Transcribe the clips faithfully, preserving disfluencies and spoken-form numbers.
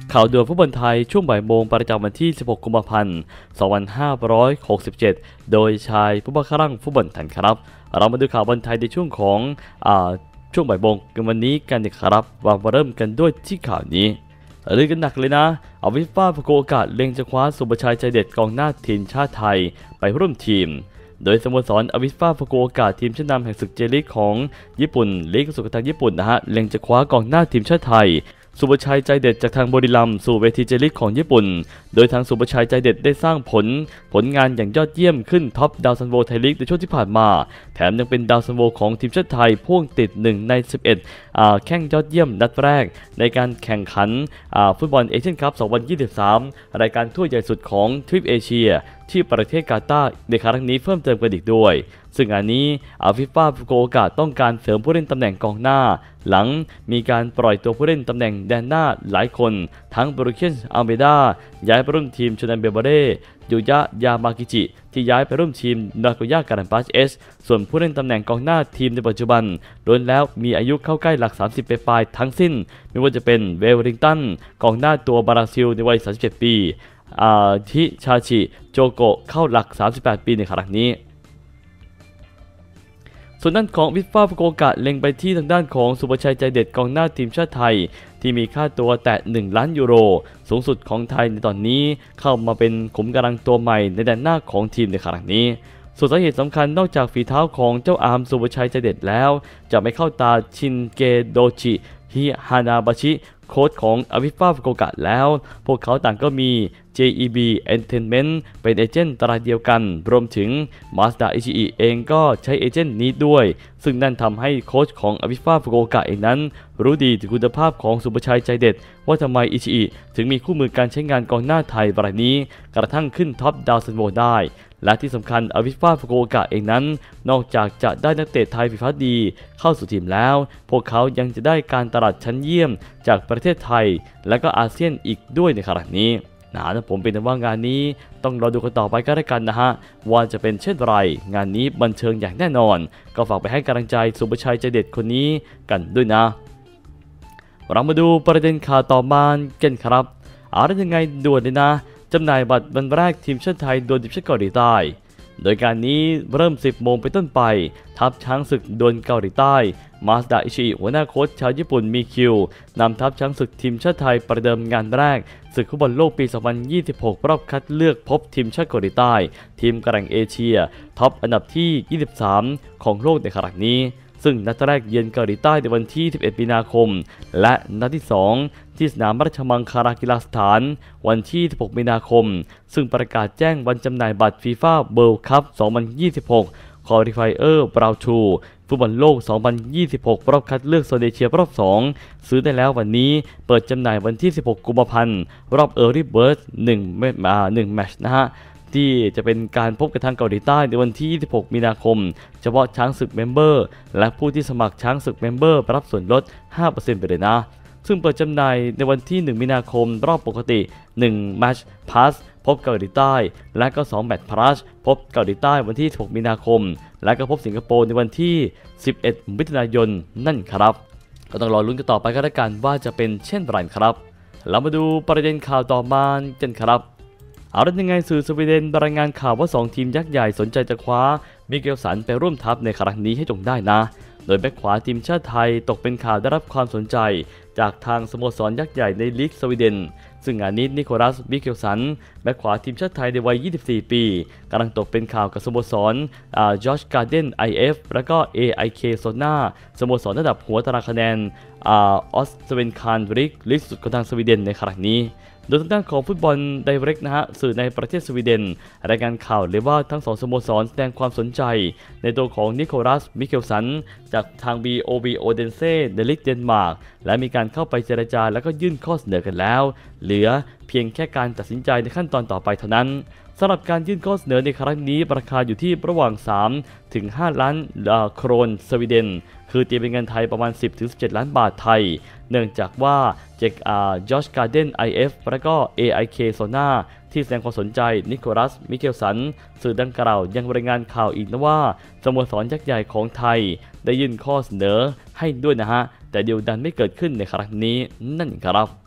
ข่าวด่วนฟุตบอลไทยช่วงบ่ายโมงประจำวันที่สิบหกกุมภาพันธ์สองพันห้าร้อยหกสิบเจ็ดโดยชายผู้บังคับรังฟุตบอลไทยครับเรามาดูข่าวบอลไทยในช่วงของอ่าช่วงบ่ายโมงกันวันนี้กันนะครับวางมาเริ่มกันด้วยที่ข่าวนี้เรื่องกันหนักเลยนะอาวิฟ้าประกโอกาสเล็งจะคว้าสุภชัยใจเด็ดกองหน้าทีมชาติไทยไปร่วมทีมโดยสโมสรอวิฟ้าประกโอกาสทีมชั้นนำแห่งศึกเจลีกของญี่ปุ่นลีกสุขทางญี่ปุ่นนะฮะเล็งจะคว้ากองหน้าทีมชาติไทยสุภชัยใจเด็ดจากทางบุรีรัมย์สู่เวทีเจลีกของญี่ปุ่นโดยทางสุภชัยใจเด็ดได้สร้างผลผลงานอย่างยอดเยี่ยมขึ้นท็อปดาวซันโวไทยลีกในช่วงที่ผ่านมาแถมยังเป็นดาวซันโวของทีมชาติไทยพ่วงติดหนึ่งในสิบเอ็ดอ่าแข่งยอดเยี่ยมนัดแรกในการแข่งขันอ่าฟุตบอลเอเชียนคัพสองพันยี่สิบสามรายการถ้วยใหญ่สุดของทวีปเอเชียที่ประเทศกาตาร์ในครั้งนี้เพิ่มเติมกันอีกด้วยซึ่งอันนี้อาฟิฟ้าโกโอกาสต้องการเสริมผู้เล่นตำแหน่งกองหน้าหลังมีการปล่อยตัวผู้เล่นตำแหน่งแดนหน้าหลายคนทั้งบรูเคนอัลเมดาย้ายไปร่วมทีมชูนันเบเบเร่ยูยะยามากิจิที่ย้ายไปร่วมทีมนาโกย่าการันปัสเอสส่วนผู้เล่นตำแหน่งกองหน้าทีมในปัจจุบันล้วนแล้วมีอายุเข้าใกล้หลักสามสิบปลายทั้งสิ้นไม่ว่าจะเป็นเวลลิงตันกองหน้าตัวบราซิลในวัยสามสิบเจ็ดปีทิชาชิโจโกะเข้าหลักสามสิบแปดปีในครั้งนี้ส่วนด้านของวิฟ้าฟุกุโอกะเล็งไปที่ทางด้านของสุภชัยใจเด็ดกองหน้าทีมชาติไทยที่มีค่าตัวแตะหนึ่งล้านยูโรสูงสุดของไทยในตอนนี้เข้ามาเป็นขุมกำลังตัวใหม่ในแดนหน้าของทีมในครั้งนี้ส่วนสาเหตุสำคัญนอกจากฝีเท้าของเจ้าอาร์มสุภชัยใจเด็ดแล้วจะไม่เข้าตาชินเกโดชิฮิฮานาบาชิโค้ชของอวิฟ้าฟุกุโอกะแล้วพวกเขาต่างก็มี เจ อี บี Entertainment เป็นเอเจนต์ตราเดียวกันรวมถึง Mazda อิชิอิเองก็ใช้เอเจนต์นี้ด้วยซึ่งนั่นทำให้โค้ชของอวิฟ้าฟุกุโอกะเองนั้นรู้ดีถึงคุณภาพของสุภชัยใจเด็ดว่าทำไมอิชิอิถึงมีคู่มือการใช้งานกองหน้าไทยรายนี้กระทั่งขึ้นท็อปดาวซันโวได้และที่สำคัญอวิฟ้าฟุกุโอกะเองนั้นนอกจากจะได้นักเตะไทยฝีพรรณดีเข้าสู่ทีมแล้วพวกเขายังจะได้การตลาดชั้นเยี่ยมจากประเทศไทยและก็อาเซียนอีกด้วยในครั้งนี้นะผมเป็นว่างานนี้ต้องรอดูกันต่อไปก็แล้วกันนะฮะว่าจะเป็นเช่นไรงานนี้บันเทิงอย่างแน่นอนก็ฝากไปให้กำลังใจสุภชัยใจเด็ดคนนี้กันด้วยนะเรามาดูประเด็นข่าวต่อมากันครับอะไรยังไงด่วนเลยนะจำหน่ายบัตรวันแรกทีมชาติไทยโดนทีมชาติเกาหลีใต้โดยการนี้เริ่มสิบโมงเป็นต้นไปทัพช้างศึกดวลเกาหลีใต้มาสดาอิชิหัวหน้าโค้ชชาวญี่ปุ่นมีคิวนำทัพช้างศึกทีมชาติไทยประเดิมงานแรกศึกฟุตบอลโลกปี สองพันยี่สิบหก รอบคัดเลือกพบทีมชาติเกาหลีใต้ทีมกระแหล่งเอเชียท็อปอันดับที่ยี่สิบสามของโลกในครั้งนี้ซึ่งนัดแรกเยือนเกาหลีใต้ในวันที่สิบเอ็ดมีนาคมและนัดที่สองที่สนามราชมังคลากีฬาสถานวันที่สิบหกมีนาคมซึ่งประกาศแจ้งวันจำหน่ายบัตรฟีฟ่าเวิลด์คัพสองพันยี่สิบหกคอลิไฟเออร์บราวทูฟุตบอลโลก สองพันยี่สิบหก รอบคัดเลือกโซนเอเชียรอบสองซื้อได้แล้ววันนี้เปิดจำหน่ายวันที่สิบหกกุมภาพันธ์รอบเออร์ลี่เบิร์ดหนึ่งอ่าหนึ่งแมตช์นะฮะที่จะเป็นการพบกับทางเกาหลีใต้ในวันที่ยี่สิบหกมีนาคมเฉพาะช้างศึกเมมเบอร์และผู้ที่สมัครช้างศึกเมมเบอร์รับส่วนลด ห้าเปอร์เซ็นต์ ไปเลยนะซึ่งเปิดจำหน่ายในวันที่หนึ่งมีนาคมรอบปกติหนึ่งแมตช์พาสพบเกาหลีใต้และก็สองแมตช์พาสพบเกาหลีใต้วันที่สิบหกมีนาคมและก็พบสิงคโปร์ในวันที่สิบเอ็ดมิถุนายนนั่นครับก็ต้องรอลุ้นกันต่อไปก็แล้วกันว่าจะเป็นเช่นไรครับเรามาดูประเด็นข่าวต่อมากันครับเอาละยังไงสื่อสวีเดนรายงานข่าวว่าสองทีมยักษ์ใหญ่สนใจจะคว้ามิเกลสันไปร่วมทัพในครั้งนี้ให้จงได้นะโดยแบ็คขวาทีมชาติไทยตกเป็นข่าวได้รับความสนใจจากทางสโมสรยักษ์ใหญ่ในลีกสวีเดนซึ่งงานนี้นิโคลัสมิเกลสันแบ็คขวาทีมชาติไทยในวัยยี่สิบสี่ปีกำลังตกเป็นข่าวกับสโมสรจอร์จการ์เดน ไอ เอฟ และก็ เอ ไอ เค โซน่าสโมสรระดับหัวตารางคะแนนออสเวนคานริกลีกสุดของทางสวีเดนในครั้งนี้โดยทางด้านของฟุตบอลไดเรกนะฮะสื่อในประเทศสวีเดนรายงานข่าวเลยว่าทั้งสองสโมสรแสดงความสนใจในตัวของนิโคลัสมิเกลสันจากทาง บี โอ บี โอเดนเซ่ในลีกเดนมาร์กและมีการเข้าไปเจรจาและก็ยื่นข้อเสนอกันแล้วเหลือเพียงแค่การตัดสินใจในขั้นตอนต่อไปเท่านั้นสำหรับการยื่นข้อเสนอในครั้งนี้ราคาอยู่ที่ระหว่างสามถึงห้าล้านโครนสวีเดนคือตีเป็นเงินไทยประมาณ สิบถึงสิบเจ็ด ล้านบาทไทยเนื่องจากว่าเจคอาร์จอร์จการ์เดน ไอ เอฟ และก็ เอ ไอ เค โซน่าที่แสดงความสนใจนิโคลัสมิเกลสันสื่อดังกล่าวยังรายงานข่าวอีกนะว่าสโมสรยักษ์ใหญ่ของไทยได้ยื่นข้อเสนอให้ด้วยนะฮะแต่ดีลดันไม่เกิดขึ้นในครั้งนี้นั่นครับ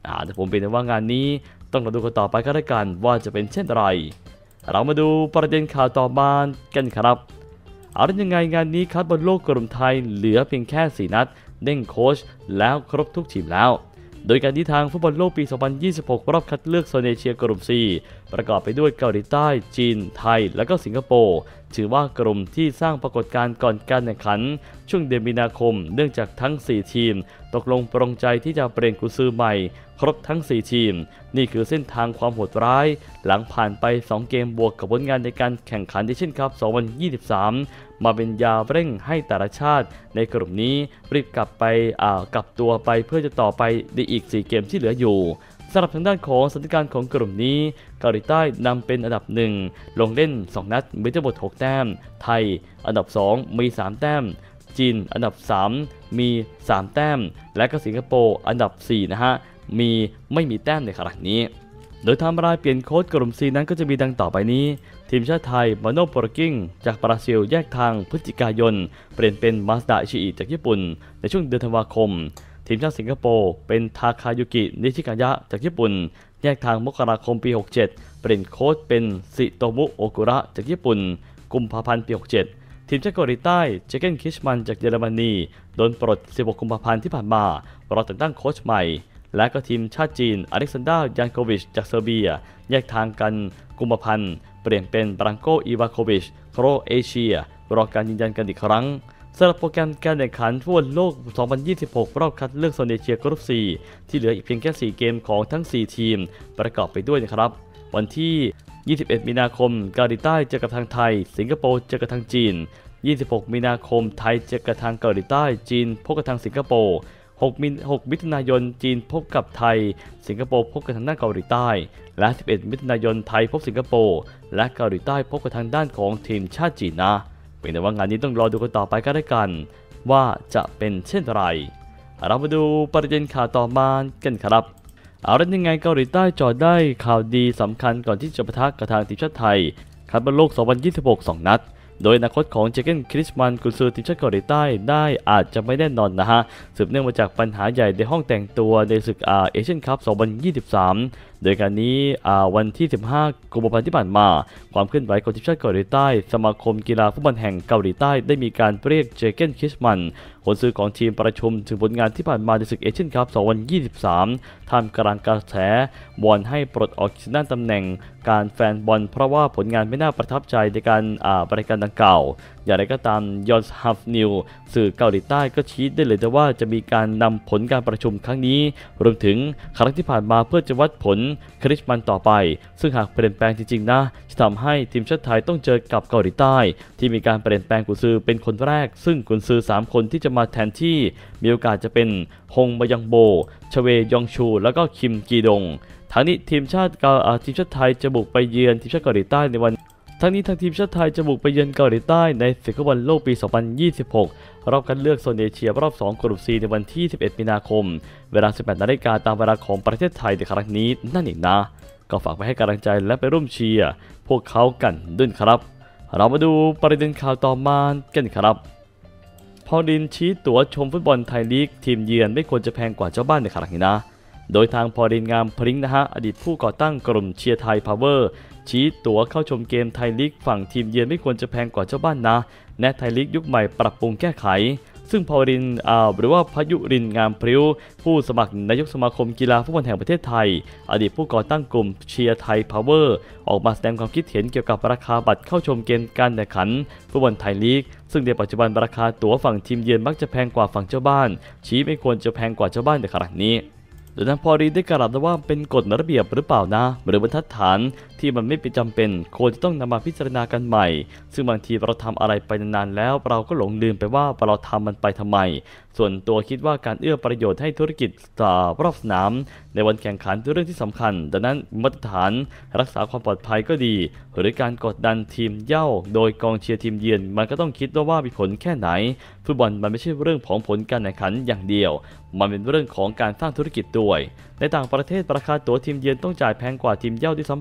อ่าแต่ผมเป็นว่างานนี้ต้องมาดูกันต่อไปก็แล้วกันว่าจะเป็นเช่นไรเรามาดูประเด็นข่าวต่อมากันครับเอาเป็นยังไงงานนี้คัดบอลโลกกลุ่มไทยเหลือเพียงแค่สี่นัดเด้งโค้ชแล้วครบทุกทีมแล้วโดยการที่ทางฟุตบอลโลกปี สองพันยี่สิบหก รอบคัดเลือกโซนเอเชียกลุ่ม ซี ประกอบไปด้วยเกาหลีใต้จีนไทยและก็สิงคโปร์ถือว่ากลุ่มที่สร้างปรากฏการณ์ก่อนการแข่งขันช่วงเดือนมีนาคมเนื่องจากทั้งสี่ทีมตกลงปรงใจที่จะเปลี่ยนกุญซือใหม่ครบทั้งสี่ทีมนี่คือเส้นทางความโหดร้ายหลังผ่านไปสองเกมบวกกับผลงานในการแข่งขันเอเชียนคัพ สองพันยี่สิบสาม มาเป็นยาเร่งให้แต่ละชาติในกลุ่มนี้รีบกลับไปอ่ากลับตัวไปเพื่อจะต่อไปในอีกสี่เกมที่เหลืออยู่สำหรับทางด้านของสถานการณ์ของกลุ่มนี้เกาหลีใต้นำเป็นอันดับหนึ่งลงเล่นสองนัดมีทั้งหมดหกแต้มไทยอันดับสองมีสามแต้มจีนอันดับสามมีสามแต้มและก็สิงคโปร์อันดับสี่นะฮะมีไม่มีแต้มในขณะนี้โดยไทม์ไลน์เปลี่ยนโค้ชกลุ่ม ซี นั้นก็จะมีดังต่อไปนี้ทีมชาติไทยมาโนโปรกิ้งจากบราซิลแยกทางพฤศจิกายนเปลี่ยนเป็นมาสดาอิชิอิจากญี่ปุ่นในช่วงเดือนธันวาคมทีมชาติสิงคโปร์เป็นทาคายุกินิชิกายะจากญี่ปุ่นแยกทางมกราคมปีหกสิบเจ็ดเปลี่ยนโค้ชเป็นซิโตมุโอกุระจากญี่ปุ่นกุมภาพันธ์ปีหกสิบเจ็ดทีมชาติเกาหลีใต้เจเกนคิชมันจากเยอรมนีโดนปลดสิบหกกุมภาพันธ์ที่ผ่านมารอแต่งตั้งโค้ชใหม่และก็ทีมชาติจีนอเล็กซานดรายันโควิชจากเซอร์เบียแยกทางกันกุมภาพันธ์เปลี่ยนเป็นบรังโกอีวาโควิชโครเอเชียรอการยืนยันกันอีกครั้งสำหรับโปรแกรมการแข่งขันฟุตบอลโลก สองพันยี่สิบหก รอบคัดเลือกโซนเอเชียกรุ๊ป ซี ที่เหลืออีกเพียงแค่สี่เกมของทั้งสี่ทีมประกอบไปด้วยนะครับวันที่ยี่สิบเอ็ดมีนาคมเกาหลีใต้เจอกับทางไทยสิงคโปร์เจอกับทางจีนยี่สิบหกมีนาคมไทยเจอกับทางเกาหลีใต้จีนพบกับทางสิงคโปร์หกมิถุนายนจีนพบกับไทยสิงคโปร์พบกับทางด้านเกาหลีใต้และสิบเอ็ดมิถุนายนไทยพบสิงคโปร์และเกาหลีใต้พบกับทางด้านของทีมชาติจีนนะเป็นแต่ว่างานนี้ต้องรอดูกันต่อไปก็ได้กันว่าจะเป็นเช่นไรเรามาดูประเด็นข่าวต่อมากันครับเอาละยังไงเกาหลีใต้จอดได้ข่าวดีสำคัญก่อนที่จะปะทะกับทางทีมชาติไทยคัดบอลโลก สองพันยี่สิบหก สองนัดโดยอนาคตของเจเกนคริสมันกุนซือทีมชาติเกาหลีใต้ได้อาจจะไม่แน่นอนนะฮะสืบเนื่องมาจากปัญหาใหญ่ในห้องแต่งตัวในศึกอาเอเชียนคัพ สองพันยี่สิบสามโดยการนี้วันที่สิบห้ากุมภาพันธ์ที่ผ่านมาความเคลื่อนไหวของทีมชาติเกาหลีใต้สมาคมกีฬาฟุตบอลแห่งเกาหลีใต้ได้มีการเรียกเจเกนคริสมันคนซื้อของทีมประชุมถึงผลงานที่ผ่านมาในศึกเอเชียนคัพ สองพันยี่สิบสามท่ามกลางกระแสบอลให้ปลดออกจากด้านตำแหน่งการแฟนบอลเพราะว่าผลงานไม่น่าประทับใจในการอ่าบริการดังกล่าวอย่างไรก็ตามยอนฮัฟนิวสื่อเกาหลีใต้ก็ชี้ได้เลยว่าจะมีการนำผลการประชุมครั้งนี้รวมถึงครั้งที่ผ่านมาเพื่อจะวัดผลคริสมันต่อไปซึ่งหากเปลี่ยนแปลงจริงๆนะจะทำให้ทีมชาติไทยต้องเจอกับเกาหลีใต้ที่มีการเปลี่ยนแปลงกุนซือเป็นคนแรกซึ่งกุนซือสามคนที่จะมาแทนที่มีโอกาสจะเป็นฮงมายังโบชเวยองชูแล้วก็คิมกีดงทั้งนี้ทีมชาติทีมชาติไทยจะบุกไปเยือนทีมชาติเกาหลีใต้ในวันทั้งนี้ทางทีมชาติไทยจะบุกไปเยือนเกาหลีใต้ในศึกฟุตบอลโลกปี สองพันยี่สิบหก รอบคัดเลือกโซนเอเชียรอบสองกลุ่ม ซี ในวันที่สิบเอ็ดมีนาคมเวลา สิบแปดนาฬิกาตามเวลาของประเทศไทยในครั้งนี้นั่นเองนะก็ฝากไปให้กำลังใจและไปร่วมเชียร์พวกเขากันด้วยครับเรามาดูประเด็นข่าวต่อมากันครับพอลินชี้ตั๋วชมฟุตบอลไทยลีกทีมเยือนไม่ควรจะแพงกว่าเจ้าบ้านในครั้งนี้นะโดยทางพอลินงามพริ้งนะฮะอดีตผู้ก่อตั้งกลุ่มเชียร์ไทยพาวเวอร์ชี้ตั๋วเข้าชมเกมไทยลีกฝั่งทีมเยือนไม่ควรจะแพงกว่าเจ้าบ้านนะแนะไทยลีกยุคใหม่ปรับปรุงแก้ไขซึ่งพอลินอ่าหรือว่าพยุรินงามพริ้วผู้สมัครนายกสมาคมกีฬาฟุตบอลแห่งประเทศไทยอดีตผู้ก่อตั้งกลุ่มเชียร์ไทยพาวเวอร์ออกมาแสดงความคิดเห็นเกี่ยวกับราคาบัตรเข้าชมเกมการแข่งขันฟุตบอลไทยลีกซึ่งในปัจจุบันราคาตั๋วฝั่งทีมเยือนมักจะแพงกว่าฝั่งเจ้าบ้านชี้ไม่ควรจะแพงกว่าเจ้าบ้านในขณะนี้โดยทางพอลินได้กล่าวว่าเป็นกฎระเบียบหรือเปล่านะหรือบรรทัดฐานที่มันไม่เป็นจำเป็นควรจะต้องนำมาพิจารณากันใหม่ซึ่งบางทีเราทำอะไรไปนานๆแล้วเราก็หลงลืมไปว่าเราทำมันไปทำไมส่วนตัวคิดว่าการเอื้อประโยชน์ให้ธุรกิจรอบสนามในวันแข่งขันเป็นเรื่องที่สำคัญดังนั้นมาตรฐานรักษาความปลอดภัยก็ดีหรือการกดดันทีมเย่าโดยกองเชียร์ทีมเยือนมันก็ต้องคิดว่ามีผลแค่ไหนฟุตบอลมันไม่ใช่เรื่องของผลการแข่งขันอย่างเดียวมันเป็นเรื่องของการสร้างธุรกิจด้วยในต่างประเทศราคาตั๋วทีมเยือนต้องจ่ายแพงกว่าทีมเย่าที่ซ้ำไป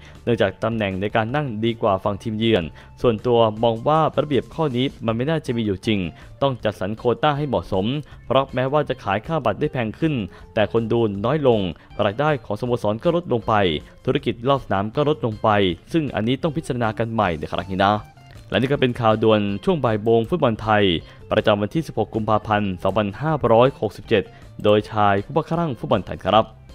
เนื่องจากตำแหน่งในการนั่งดีกว่าฝั่งทีมเยือนส่วนตัวมองว่าระเบียบข้อนี้มันไม่น่าจะมีอยู่จริงต้องจัดสรรโควต้าให้เหมาะสมเพราะแม้ว่าจะขายค่าบัตรได้แพงขึ้นแต่คนดูน้อยลงรายได้ของสโมสรก็ลดลงไปธุรกิจรอบสนามก็ลดลงไปซึ่งอันนี้ต้องพิจารณากันใหม่ในครั้งนี้นะและนี่ก็เป็นข่าวด่วนช่วงบ่ายโมงฟุตบอลไทยประจำวันที่สิบหกกุมภาพันธ์สองพันห้าร้อยหกสิบเจ็ดโดยชายผู้บังคับฟุตบอลไทยครับ